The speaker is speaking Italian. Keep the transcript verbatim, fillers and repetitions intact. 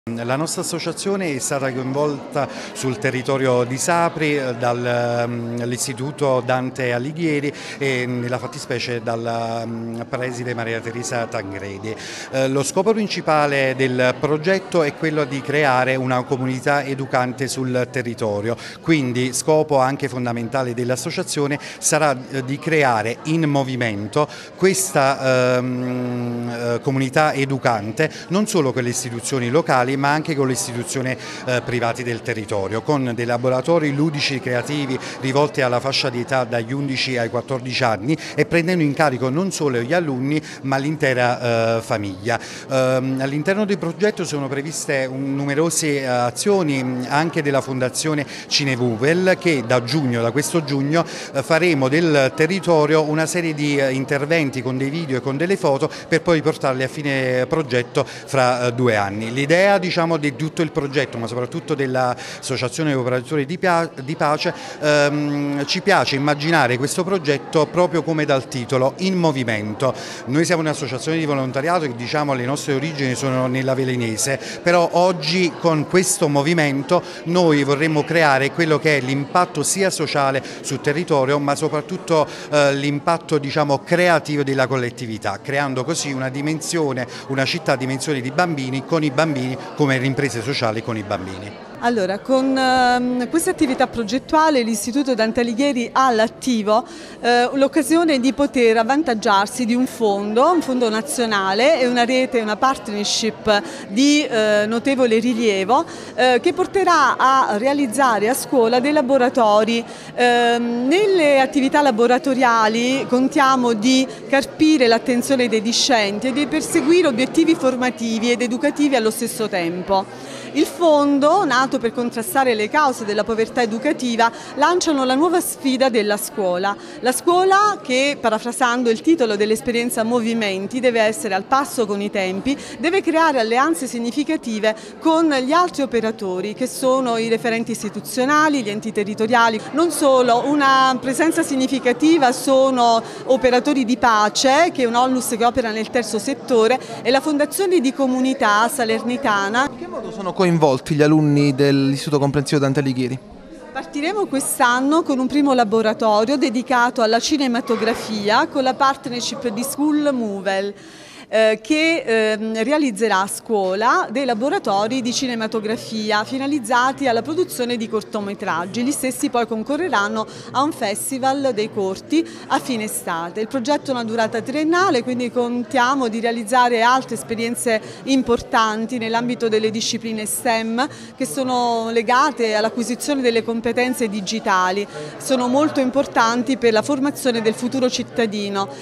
La nostra associazione è stata coinvolta sul territorio di Sapri dall'Istituto Dante Alighieri e nella fattispecie dalla preside Maria Teresa Tangredi. Lo scopo principale del progetto è quello di creare una comunità educante sul territorio, quindi scopo anche fondamentale dell'associazione sarà di creare in movimento questa ehm, comunità educante non solo con le istituzioni locali ma anche con le istituzioni eh, private del territorio, con dei laboratori ludici creativi rivolti alla fascia di età dagli undici ai quattordici anni e prendendo in carico non solo gli alunni ma l'intera eh, famiglia. Eh, all'interno del progetto sono previste un, numerose eh, azioni anche della Fondazione Cinevuvel che da giugno, da questo giugno eh, faremo del territorio una serie di eh, interventi con dei video e con delle foto per poi portarli a fine progetto fra eh, due anni. L'idea diciamo di tutto il progetto ma soprattutto dell'Associazione Operatori di, di Pace ehm, ci piace immaginare questo progetto proprio come dal titolo, in movimento. Noi siamo un'associazione di volontariato che diciamo le nostre origini sono nella Velenese, però oggi con questo movimento noi vorremmo creare quello che è l'impatto sia sociale sul territorio ma soprattutto eh, l'impatto diciamo creativo della collettività, creando così una dimensione, una città a dimensione di bambini con i bambini come imprese sociali con i bambini. Allora, con ehm, questa attività progettuale l'Istituto Dante Alighieri ha all'attivo eh, l'occasione di poter avvantaggiarsi di un fondo, un fondo nazionale e una rete, una partnership di eh, notevole rilievo eh, che porterà a realizzare a scuola dei laboratori. Eh, nelle attività laboratoriali contiamo di carpire l'attenzione dei discenti e di perseguire obiettivi formativi ed educativi allo stesso tempo. Il fondo, nato per contrastare le cause della povertà educativa, lanciano la nuova sfida della scuola. La scuola che, parafrasando il titolo dell'esperienza Movimenti, deve essere al passo con i tempi, deve creare alleanze significative con gli altri operatori che sono i referenti istituzionali, gli enti territoriali. Non solo, una presenza significativa sono operatori di pace, che è un onlus che opera nel terzo settore, e la Fondazione di Comunità Salernitana. In che modo sono coinvolti gli alunni dell'Istituto Comprensivo Dante Alighieri? Partiremo quest'anno con un primo laboratorio dedicato alla cinematografia con la partnership di School Movel. Eh, che eh, realizzerà a scuola dei laboratori di cinematografia finalizzati alla produzione di cortometraggi. Gli stessi poi concorreranno a un festival dei corti a fine estate. Il progetto ha una durata triennale, quindi contiamo di realizzare altre esperienze importanti nell'ambito delle discipline STEM che sono legate all'acquisizione delle competenze digitali. Sono molto importanti per la formazione del futuro cittadino.